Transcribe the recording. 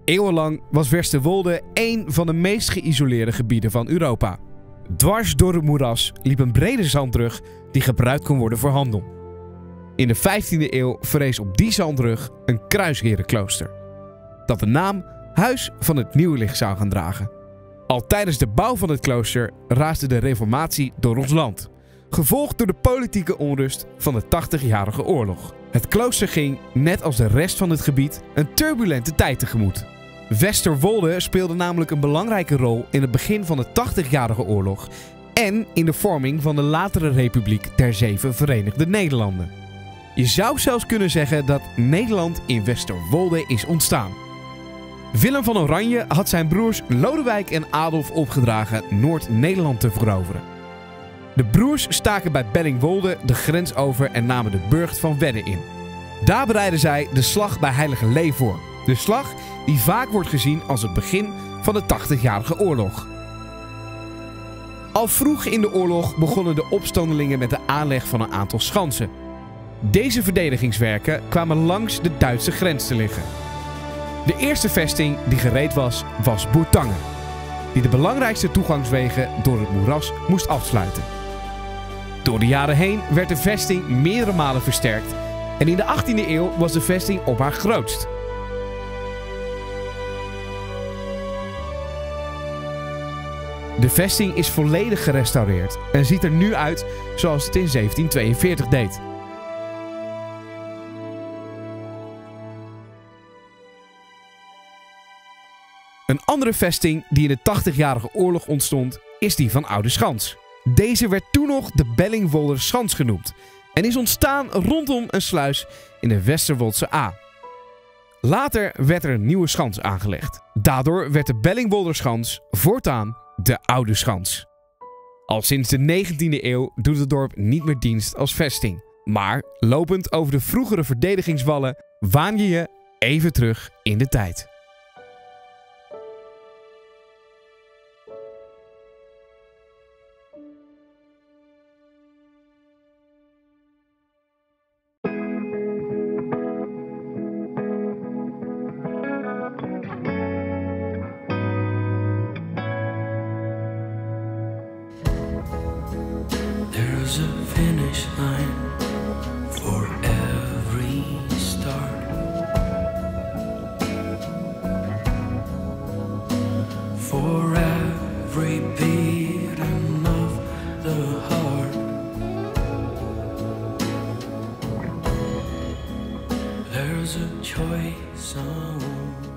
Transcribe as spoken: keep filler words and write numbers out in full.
Eeuwenlang was Westerwolde één van de meest geïsoleerde gebieden van Europa. Dwars door het moeras liep een brede zandrug die gebruikt kon worden voor handel. In de vijftiende eeuw verrees op die zandrug een kruisherenklooster, dat de naam Huis van het Nieuwe Licht zou gaan dragen. Al tijdens de bouw van het klooster raasde de reformatie door ons land, gevolgd door de politieke onrust van de tachtigjarige oorlog. Het klooster ging, net als de rest van het gebied, een turbulente tijd tegemoet. Westerwolde speelde namelijk een belangrijke rol in het begin van de tachtigjarige oorlog en in de vorming van de latere Republiek der Zeven Verenigde Nederlanden. Je zou zelfs kunnen zeggen dat Nederland in Westerwolde is ontstaan. Willem van Oranje had zijn broers Lodewijk en Adolf opgedragen Noord-Nederland te veroveren. De broers staken bij Bellingwolde de grens over en namen de burcht van Wedde in. Daar bereidden zij de slag bij Heiligerlee voor. De slag die vaak wordt gezien als het begin van de tachtigjarige oorlog. Al vroeg in de oorlog begonnen de opstandelingen met de aanleg van een aantal schansen. Deze verdedigingswerken kwamen langs de Duitse grens te liggen. De eerste vesting die gereed was, was Bourtange, die de belangrijkste toegangswegen door het moeras moest afsluiten. Door de jaren heen werd de vesting meerdere malen versterkt en in de achttiende eeuw was de vesting op haar grootst. De vesting is volledig gerestaureerd en ziet er nu uit zoals het in zeventienhonderdtweeënveertig deed. Een andere vesting die in de tachtigjarige oorlog ontstond, is die van Oudeschans. Deze werd toen nog de Bellingwolderschans genoemd en is ontstaan rondom een sluis in de Westerwoldse Aa. Later werd er een nieuwe schans aangelegd. Daardoor werd de Bellingwolderschans voortaan de Oude Schans. Al sinds de negentiende eeuw doet het dorp niet meer dienst als vesting. Maar lopend over de vroegere verdedigingswallen waan je je even terug in de tijd. There's a finish line for every start, for every beating of the heart. There's a choice on